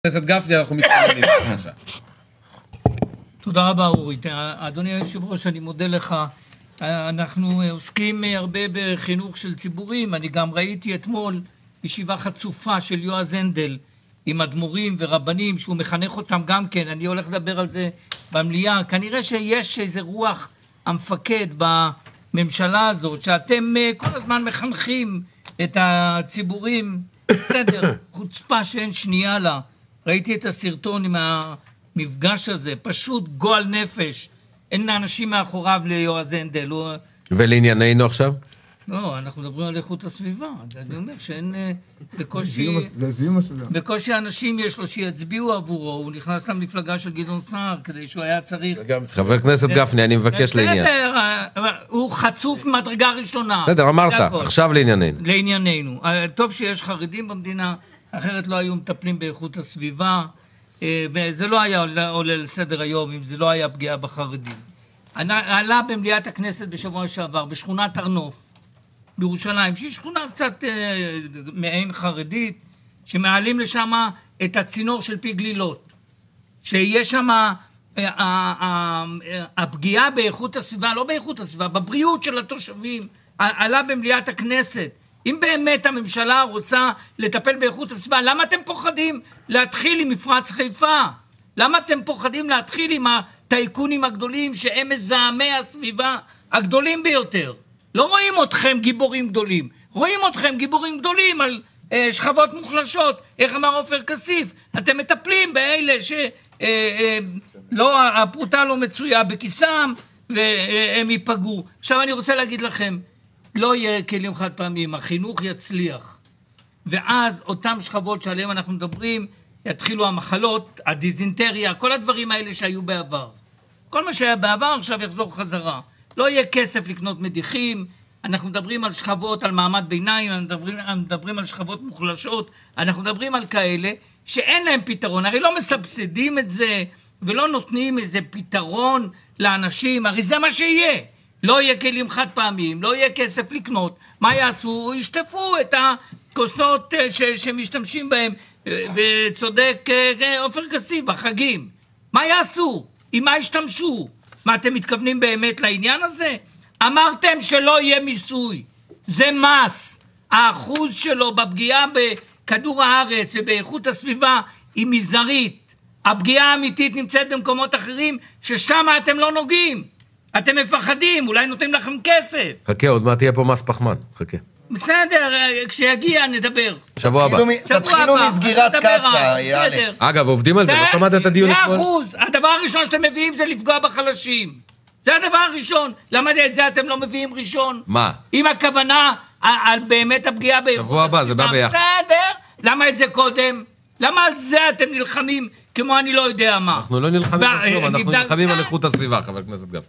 הכנסת גפני, אנחנו מתכוננים. בבקשה. תודה רבה אורי. אדוני היושב ראש, אני מודה לך. אנחנו עוסקים הרבה בחינוך של ציבורים. אני גם ראיתי אתמול ישיבה חצופה של יועז הנדל עם אדמו"רים ורבנים שהוא מחנך אותם גם כן. אני הולך לדבר על זה במליאה. כנראה שיש איזה רוח המפקד בממשלה הזאת שאתם כל הזמן מחנכים את הציבורים. בסדר, חוצפה שאין שנייה לה. ראיתי את הסרטון עם המפגש הזה, פשוט גועל נפש. אין לאנשים מאחוריו ליועז הנדל. ולענייננו עכשיו? לא, אנחנו מדברים על איכות הסביבה. אני אומר שאין בקושי אנשים יש לו שיצביעו עבורו. הוא נכנס למפלגה של גדעון סער כדי שהוא היה צריך... חבר כנסת גפני, אני מבקש לעניין. הוא חצוף מדרגה ראשונה. בסדר, אמרת, עכשיו לענייננו. לענייננו. טוב שיש חרדים במדינה, אחרת לא היו מטפלים באיכות הסביבה, וזה לא היה עולה לסדר היום אם זה לא היה פגיעה בחרדים. עלה במליאת הכנסת בשבוע שעבר, בשכונת הר נוף, בירושלים, שהיא שכונה קצת מעין חרדית, שמעלים לשם את הצינור של פי גלילות. שיש שם הפגיעה באיכות הסביבה, לא באיכות הסביבה, בבריאות של התושבים, עלה במליאת הכנסת. אם באמת הממשלה רוצה לטפל באיכות הסביבה, למה אתם פוחדים להתחיל עם מפרץ חיפה? למה אתם פוחדים להתחיל עם הטייקונים הגדולים שהם מזהמי הסביבה הגדולים ביותר? לא רואים אתכם גיבורים גדולים, רואים אתכם גיבורים גדולים על שכבות מוחלשות. איך אמר עופר כסיף? אתם מטפלים באלה הפרוטה לא מצויה בכיסם והם ייפגעו. עכשיו אני רוצה להגיד לכם, לא יהיה כלים חד פעמים, החינוך יצליח. ואז אותם שכבות שעליהם אנחנו מדברים, יתחילו המחלות, הדיזינטריה, כל הדברים האלה שהיו בעבר. כל מה שהיה בעבר עכשיו יחזור חזרה. לא יהיה כסף לקנות מדיחים, אנחנו מדברים על שכבות, על מעמד ביניים, אנחנו מדברים על שכבות מוחלשות, אנחנו מדברים על כאלה שאין להם פתרון. הרי לא מסבסדים את זה, ולא נותנים איזה פתרון לאנשים, הרי זה מה שיהיה. לא יהיה כלים חד פעמים, לא יהיה כסף לקנות. מה יעשו? ישטפו את הכוסות שמשתמשים בהם, וצודק עופר כסיף בחגים. מה יעשו? עם מה ישתמשו? מה אתם מתכוונים באמת לעניין הזה? אמרתם שלא יהיה מיסוי. זה מס. האחוז שלו בפגיעה בכדור הארץ ובאיכות הסביבה היא מזערית. הפגיעה האמיתית נמצאת במקומות אחרים ששם אתם לא נוגעים. אתם מפחדים, אולי נותנים לכם כסף. חכה, עוד מעט תהיה פה מס פחמן, חכה. בסדר, כשיגיע נדבר. שבוע הבא. תתחילו מסגירת קצה, אלכס. אגב, עובדים על זה, לא שמעת את הדיון אתמול? 100%, הדבר הראשון שאתם מביאים זה לפגוע בחלשים. זה הדבר הראשון. למה את זה אתם לא מביאים ראשון? מה? אם הכוונה על באמת הפגיעה באיכות שבוע הבא, זה בא ביחד. בסדר, למה את זה קודם? למה על זה אתם נלחמים כמו אני לא יודע מה? אנחנו לא נלחמים על כלום, אנחנו נלחמים על איכות הסביבה, חבר הכנסת גפני.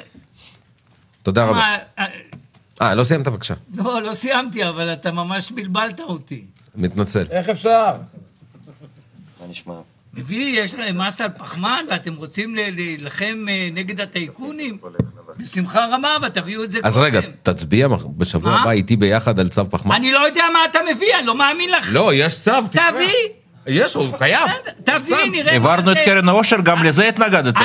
תודה רבה. לא סיימת בבקשה. לא סיימתי, אבל אתה ממש בלבלת אותי. מתנצל. איך אפשר? מה נשמע? יש להם מס על פחמן, ואתם רוצים להילחם נגד הטייקונים? בשמחה רמה, ותביאו את זה קודם. אז רגע, תצביע בשבוע הבא איתי ביחד על צו פחמן? אני לא יודע מה אתה מביא, אני לא מאמין לך. לא, יש צו, תביא. יש, הוא קיים. תביא, נראה. העברנו את קרן העושר, גם לזה התנגדתם.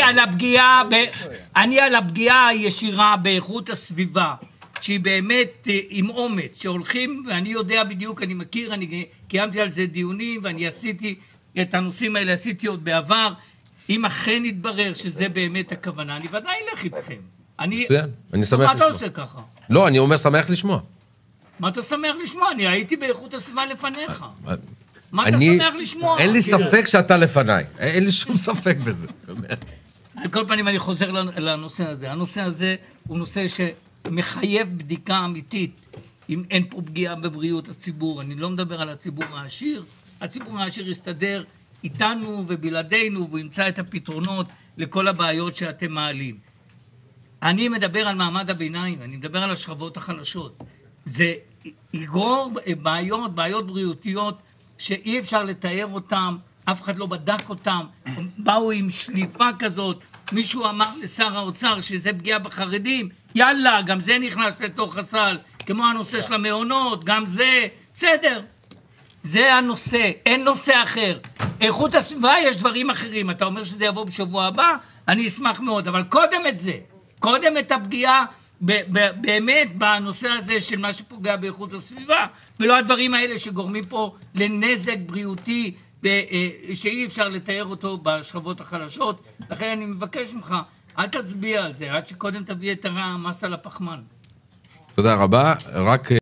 אני על הפגיעה הישירה באיכות הסביבה, שהיא באמת עם אומץ, שהולכים, ואני יודע בדיוק, אני מכיר, אני קיימתי על זה דיונים, ואני עשיתי את הנושאים האלה, עשיתי עוד בעבר. אם אכן יתברר שזה באמת הכוונה, אני ודאי אלך איתכם. מצוין, אני שמח לשמוע. מה אתה עושה ככה? לא, אני אומר שמח לשמוע. מה אתה שמח לשמוע? אני הייתי באיכות הסביבה לפניך. מה אתה שמח לשמוע? אין לי ספק שאתה לפניי, אין לי שום ספק בזה. על כל פנים אני חוזר לנושא הזה. הנושא הזה הוא נושא שמחייב בדיקה אמיתית. אם אין פה פגיעה בבריאות הציבור, אני לא מדבר על הציבור העשיר. הציבור העשיר יסתדר איתנו ובלעדינו, והוא ימצא את הפתרונות לכל הבעיות שאתם מעלים. אני מדבר על מעמד הביניים, אני מדבר על השכבות החלשות. זה יגרור בעיות בריאותיות שאי אפשר לתאר אותם, אף אחד לא בדק אותם, באו עם שליפה כזאת, מישהו אמר לשר האוצר שזה פגיעה בחרדים, יאללה, גם זה נכנס לתוך הסל, כמו הנושא של המעונות, גם זה, בסדר. זה הנושא, אין נושא אחר. איכות הסביבה יש דברים אחרים, אתה אומר שזה יבוא בשבוע הבא, אני אשמח מאוד, אבל קודם את הפגיעה באמת בנושא הזה של מה שפוגע באיכות הסביבה, ולא הדברים האלה שגורמים פה לנזק בריאותי, שאי אפשר לתאר אותו בשכבות החלשות. לכן אני מבקש ממך, אל תצביע על זה, עד שקודם תביא את המס על הפחמן. תודה רבה, רק